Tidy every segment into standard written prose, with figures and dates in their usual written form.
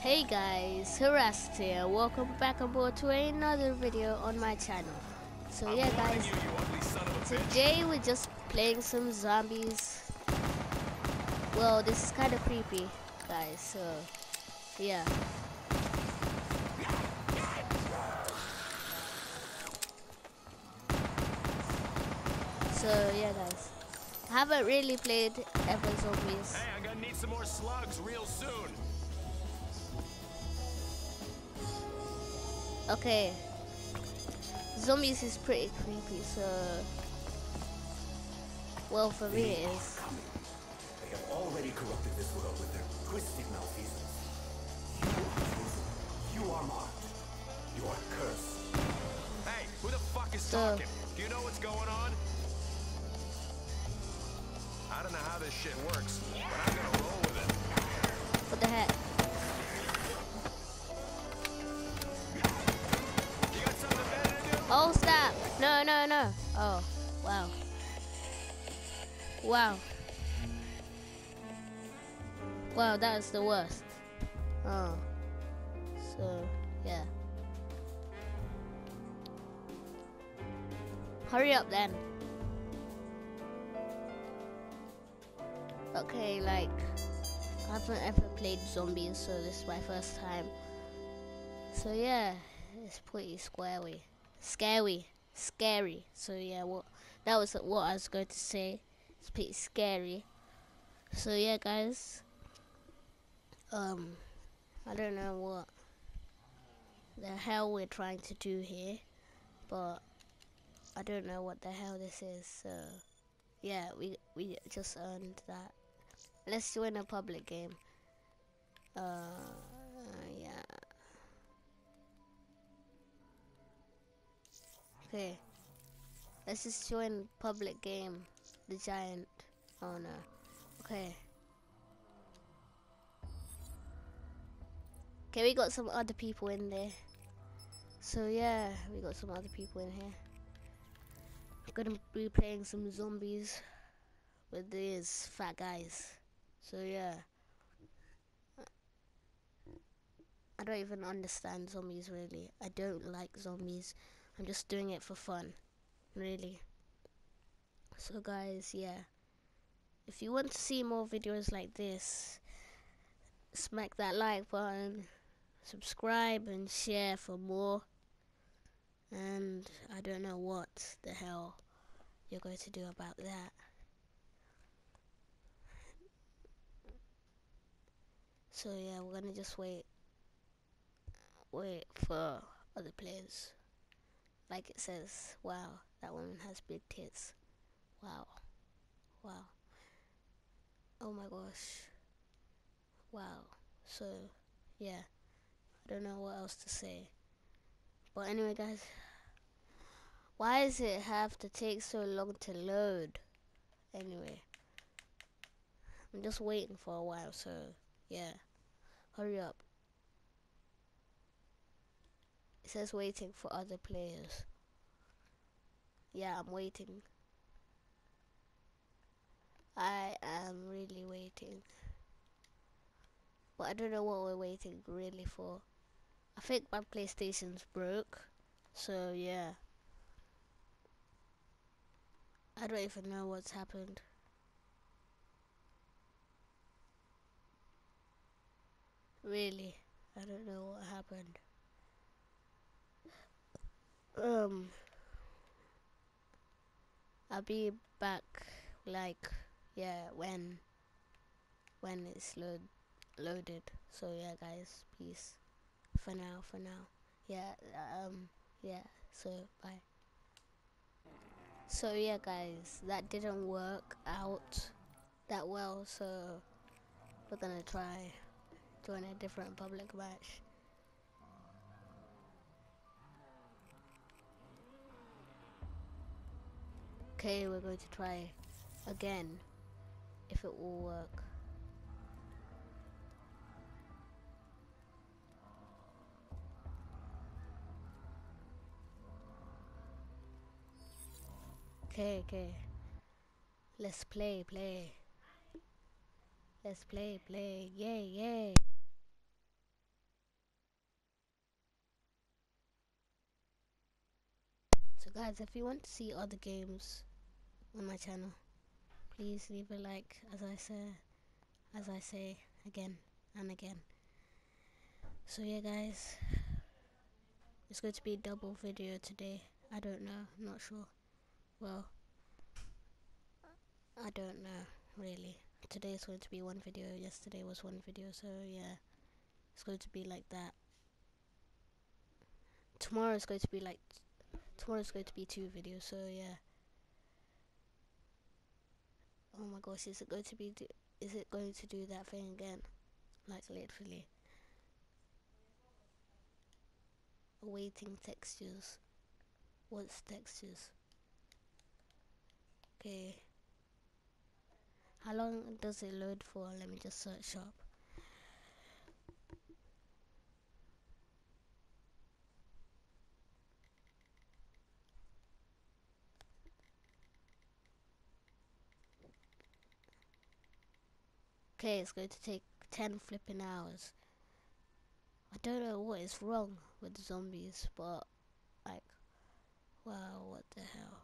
Hey guys, Harassed here. Welcome back aboard to another video on my channel. So yeah guys, today we're just playing some zombies. Well, this is kind of creepy, guys, so yeah. So yeah guys, I haven't really played ever zombies. Hey, I'm gonna need some more slugs real soon. Okay, zombies is pretty creepy, so well for me it is. They have already corrupted this world with their twisted malfeasance. You are marked. You are cursed. Hey, who the fuck is So- talking? Do you know what's going on? I don't know how this shit works, but I'm gonna roll with it. What the heck? You got something better to do? Oh snap! No, no, no. Oh, wow. Wow. Wow, that was the worst. Oh. So, yeah. Hurry up then. Okay, like, I haven't ever played zombies, so this is my first time. So yeah, it's pretty scary. So yeah, that was what I was going to say. It's pretty scary. So yeah, guys. I don't know what the hell we're trying to do here, but I don't know what the hell this is. So yeah, we just earned that. Let's join a public game. Yeah. Okay. Let's just join public game. The giant. Oh no. Okay. Okay, we got some other people in there. So yeah, we got some other people in here. I'm gonna be playing some zombies with these fat guys. So yeah. I don't even understand zombies really. I don't like zombies. I'm just doing it for fun. Really. So guys, yeah. If you want to see more videos like this, smack that like button, subscribe and share for more. And I don't know what the hell you're going to do about that. So yeah, we're gonna just wait for other players. Like it says, wow, that woman has big tits. Wow. Wow. Oh my gosh. Wow. So yeah, I don't know what else to say. But anyway guys, why does it have to take so long to load? Anyway, I'm just waiting for a while, so yeah, hurry up. It says waiting for other players. Yeah, I'm waiting. I am really waiting. But I don't know what we're waiting really for. I think my PlayStation's broke, so yeah. I don't even know what's happened. Really, I don't know what happened. I'll be back, like, yeah, when it's loaded. So yeah, guys, peace. For now. Yeah, yeah. So bye. So yeah, guys, that didn't work out that well. So we're gonna try join a different public match. Okay, we're going to try again if it will work. Okay. Let's play. Let's play. Yay. So guys, if you want to see other games on my channel, please leave a like, as I say again and again. So yeah guys, it's going to be a double video today. I don't know, I'm not sure. Well, I don't know really. Today is going to be one video, yesterday was one video, so yeah, it's going to be like that. Tomorrow's going to be two videos, so yeah. Oh my gosh, is it going to do that thing again? Like literally. Awaiting textures. What's textures? Okay. How long does it load for? Let me just search up. Okay, it's going to take 10 flipping hours. I don't know what is wrong with zombies, but like, wow, what the hell?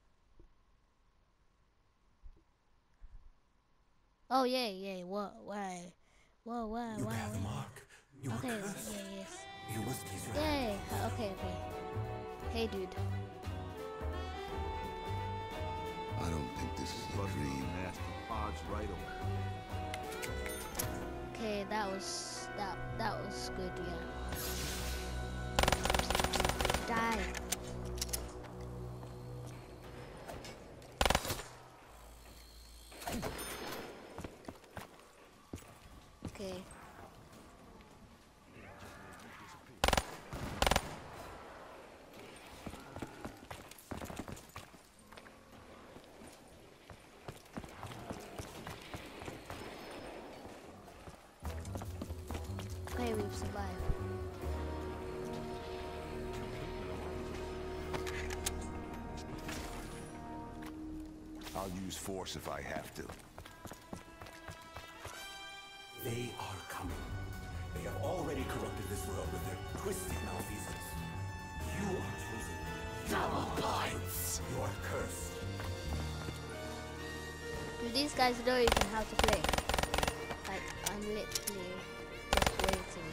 Oh yeah, what? Why? Whoa, why? You Why? bear the mark. You are Okay, cursed. yes. You must use your hand. Yay! Okay. Hey, dude. I don't think this is a dream. Nasty pods right away. Okay, that was good. Yeah. Die. Okay. Okay, we've survived. I'll use force if I have to. They are coming. They have already corrupted this world with their twisted malfeasance. You are chosen. Double points! You are cursed. These guys don't even how to play. Like, I'm literally just waiting.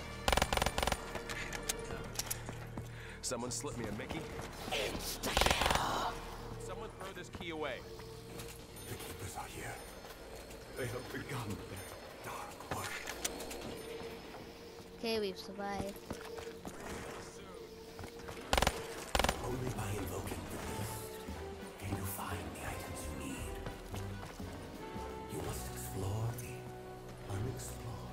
Someone slip me a Mickey. Insta-kill! Someone throw this key away. The keepers are here. They have begun their dark work. Okay, we've survived. Only by invoking the beast can you find the items you need. You must explore the unexplored.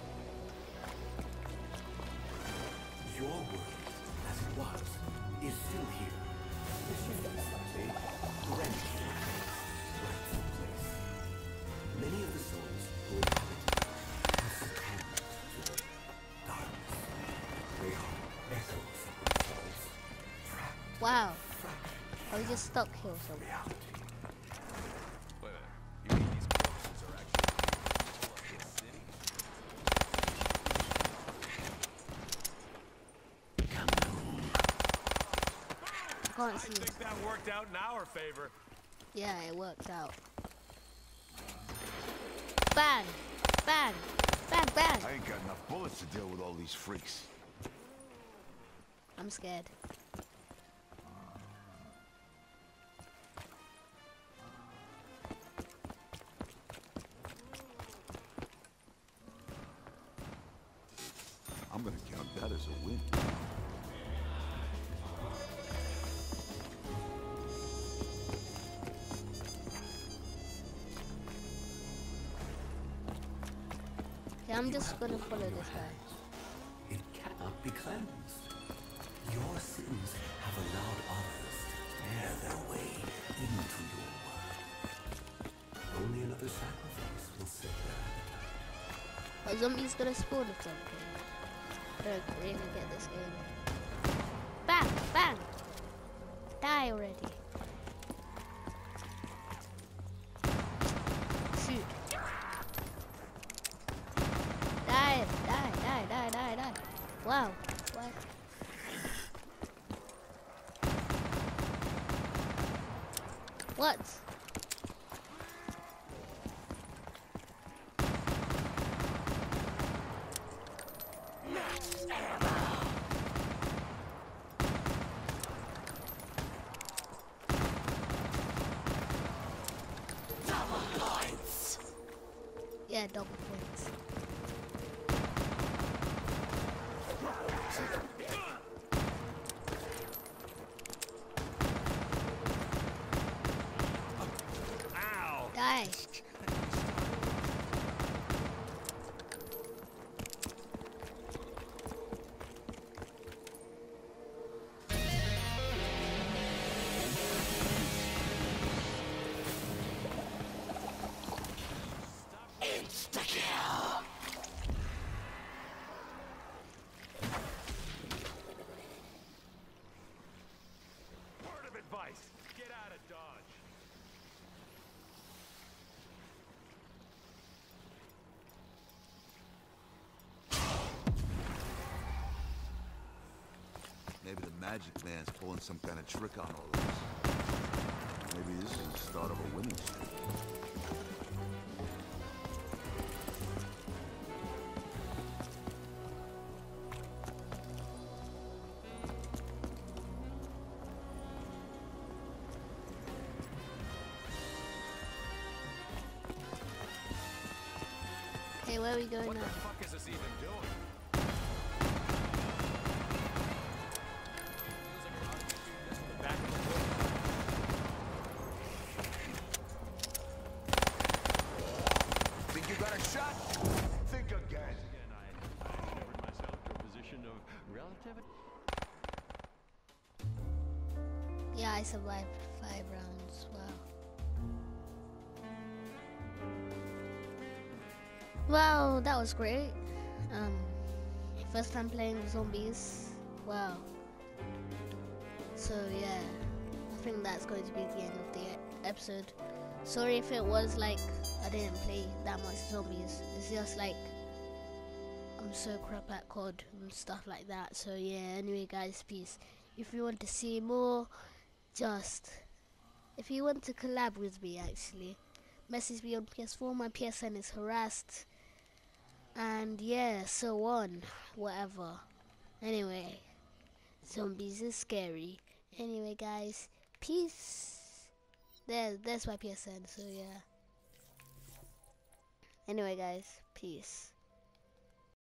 Your world, as it was, is still here. It's just a brand new rightful place. Many of the souls who inhabit it have succumbed to the darkness. They are echoes of themselves, trapped Wow. fractured I was just stuck here or something. reality. Wait a minute. You mean these corpses are actually people of this city? I can't I see. think that worked out in our favor. Yeah, it worked out. Bang! Bang! Bang! Bang! I ain't got enough bullets to deal with all these freaks. I'm scared. I'm gonna count that as a win. Okay, I'm just gonna follow this guy. It cannot be cleansed. Your sins have allowed others to tear their way into your world. Only another sacrifice will save their appetite. Are zombies gonna spawn or something? I don't really get this game. Bang! Bang! Die already. Shoot. Die! Die! Die! Die! Die! Die! Wow. What? What? Yeah, double points. Ow! Die. Word of advice. Get out of Dodge. Maybe the magic man's pulling some kind of trick on all of us. Maybe this is the start of a winning streak. Hey, where are we going What now? the fuck is this even doing? Feels like we're out of this from the back of the woods. Think you got a shot? Think again. Again, I maneuvered myself to a position of relativity. Yeah, I survived 5 rounds. Wow. Wow, that was great. First time playing zombies. Wow. So yeah, I think that's going to be the end of the episode. Sorry if it was like I didn't play that much zombies. It's just like I'm so crap at COD and stuff like that. So yeah, anyway guys, peace. If you want to see more, if you want to collab with me actually, message me on PS4. My PSN is harassed. And yeah, so on, whatever. Anyway, zombies is scary. Anyway guys, peace. There's my PSN, so yeah. Anyway guys, peace.